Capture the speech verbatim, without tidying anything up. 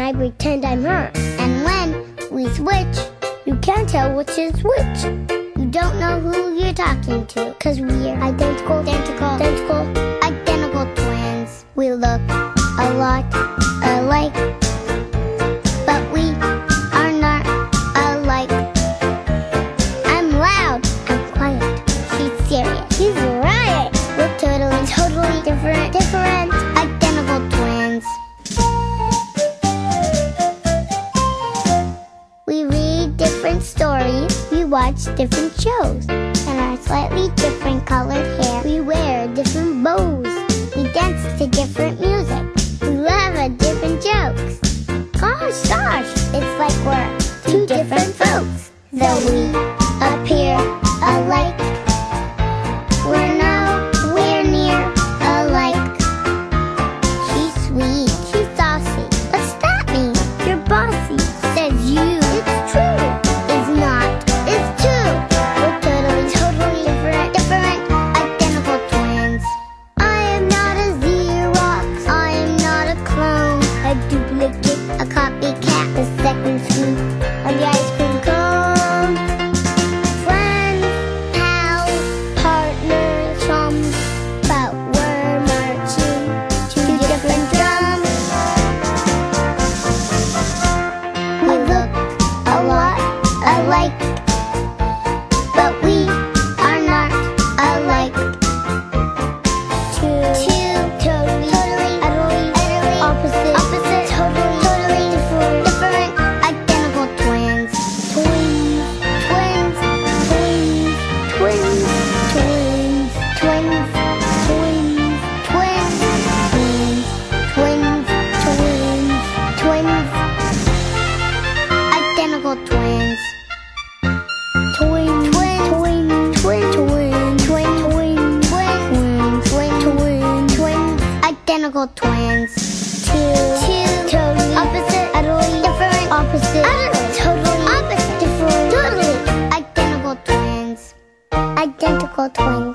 I pretend I'm her. And when we switch, you can't tell which is which. You don't know who you're talking to, 'cause we're identical, identical, identical, identical twins. We look a lot alike, but we are not alike. I'm loud, I'm quiet. She's serious, she's a riot. We're totally, totally different, different, identical twins. We read different stories, we watch different shows, and our slightly different colored hair. We wear different bows, we dance to different music, we laugh at different jokes. Gosh, gosh, it's like we're two different folks. Though we appear alike, we're nowhere near alike. She's sweet, she's saucy. What's that mean? You're bossy, says you. It's true, it's not, it's true. We're totally, totally different, different, identical twins. I am not a Xerox, I am not a clone, a duplicate, a copycat, the second scoop of the ice cream cone. Friends, pals, partners, chums, but we're marching to different drums. We look a lot alike, but we are not alike. Two, two totally, totally, utterly, utterly opposite, opposite, totally, totally different, different, identical twins. Twins, twins, twins, twins, twins, twins, twins, twins, twins, twins, twins, twins, identical twins. Twin, twin, twin, twin, twin, twin, twin, twin, twin, twin, twin, identical twins. Two, two, totally opposite, utterly different, opposite, utterly, totally opposite, different, totally identical twins. Identical twins.